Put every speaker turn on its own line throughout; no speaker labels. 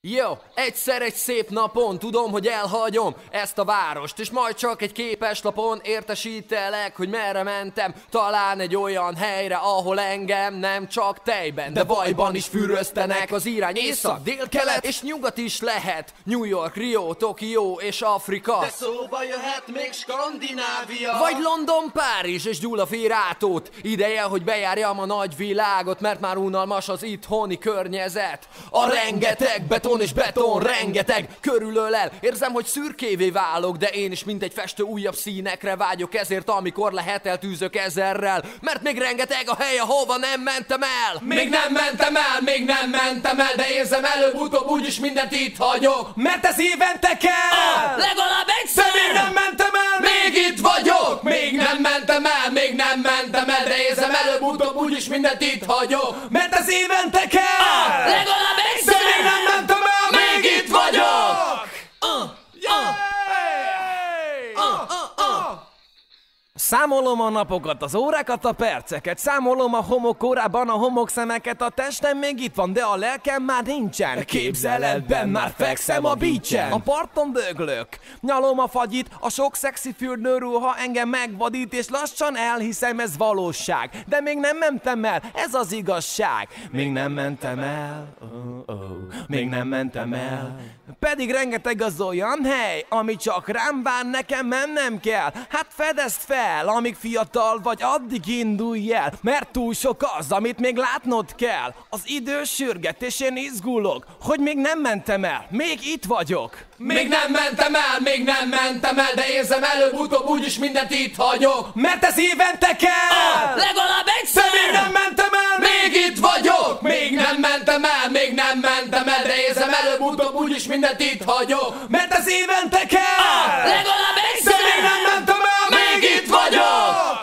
Jó, egyszer egy szép napon tudom, hogy elhagyom ezt a várost, és majd csak egy képeslapon értesítelek, hogy merre mentem. Talán egy olyan helyre, ahol engem nem csak tejben, de vajban is füröztenek. Az irány észak, dél, kelet és nyugat is lehet. New York, Rio, Tokió és Afrika,
de szóba jöhet még Skandinávia,
vagy London, Párizs és Gyula Firátót. Ideje, hogy bejárjam a nagy világot, mert már unalmas az itthoni környezet. A rengeteg beton és beton rengeteg körülölel. Érzem, hogy szürkévé válok, de én is mint egy festő újabb színekre vágyok. Ezért amikor lehet eltűzök ezerrel, mert még rengeteg a hely, ahova nem mentem el.
Még nem mentem el, de érzem előbb-utóbb úgyis mindent itt hagyok, mert ez évente kell.
Legalább egyszer.
De még nem mentem el, még itt vagyok. Még nem mentem el, de érzem előbb-utóbb úgyis mindent itt hagyok, mert ez évente kell.
Legalább egyszer.
De még nem mentem el, még itt vagyok.
Számolom a napokat, az órákat, a perceket. Számolom a homokórában a homokszemeket. A testem még itt van, de a lelkem már nincsen. Képzeletben már fekszem a beachen. A parton döglök, nyalom a fagyit. A sok szexi fürdőruha engem megvadít, és lassan elhiszem, ez valóság. De még nem mentem el, ez az igazság. Még nem mentem el, még nem mentem el. Pedig rengeteg az olyan hely, ami csak rám vár, nekem mennem kell. Hát fedezd fel, amíg fiatal vagy, addig indulj el. Mert túl sok az, amit még látnod kell. Az idő sürget, és én izgulok, hogy még nem mentem el, még itt vagyok.
Még nem mentem el, de érzem előbb-utóbb úgyis mindent itt hagyok, mert ez évente kell.
Legalább egyszer.
De még nem mentem el, még itt vagyok. Még nem mentem el, de érzem előbb-utóbb úgyis mindent itt hagyok, mert ez évente kell.
Legalább egyszer.
De még nem mentem el, még itt vagyok.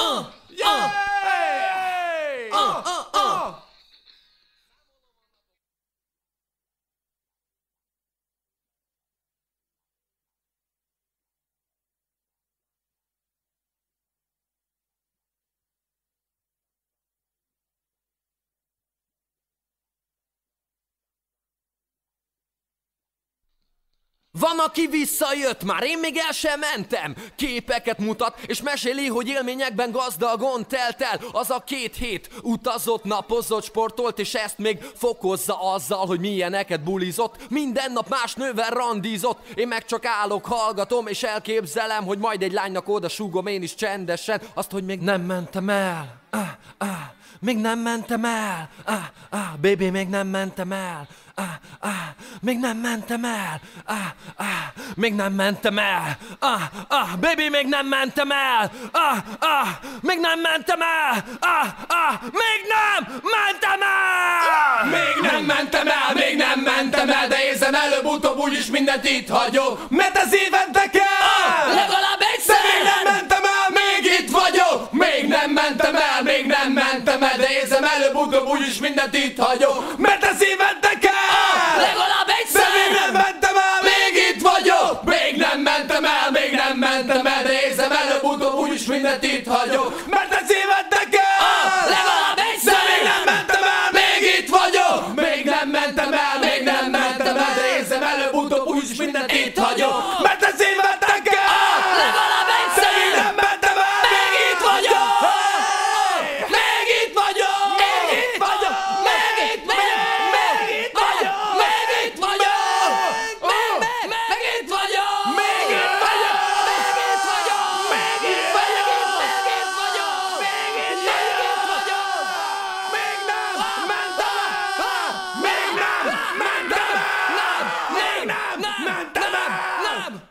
Van, aki visszajött már, én még el sem mentem. Képeket mutat, és meséli, hogy élményekben gazdagon telt el. Az a 2 hét utazott, napozott, sportolt, és ezt még fokozza azzal, hogy milyeneket bulizott. Minden nap más nővel randízott. Én meg csak állok, hallgatom, és elképzelem, hogy majd egy lánynak oda súgom én is csendesen azt, hogy még nem mentem el. Még nem mentem el. Baby, még nem mentem el. Még nem mentem el. Még nem mentem el. Baby, még nem mentem el. Még nem mentem el. Még nem mentem el.
Még nem mentem el, de érzem előbb-utóbb úgyis mindent itt hagyok, mert ez évente kell.
Legalább egyszer.
De még nem mentem el, még itt vagyok. Még nem mentem el, de érzem előbb-utóbb úgyis mindent itt hagyok, mert ez évente kell.
Legalább egyszer.
De még nem mentem el, még itt vagyok. Még nem mentem el, de érzem előbb-utóbb úgyis mindent itt hagyok, mert ez évente kell.
Legalább egyszer.
De még nem mentem el, még itt vagyok. Még nem mentem el, de érzem előbb-utóbb úgyis mindent itt hagyok, mert ez évente kell.
Legalább egyszer.
De még nem mentem el, még itt vagyok. Még itt vagyok. Még itt vagyok. Még itt vagyok. Még itt vagyok. Még itt vagyok. Még itt vagyok. Még itt vagyok. Még itt vagyok. Még itt vagyok. Még itt vagyok. Még itt vagyok. Még nem mentem el. Még nem mentem el. Még nem mentem el.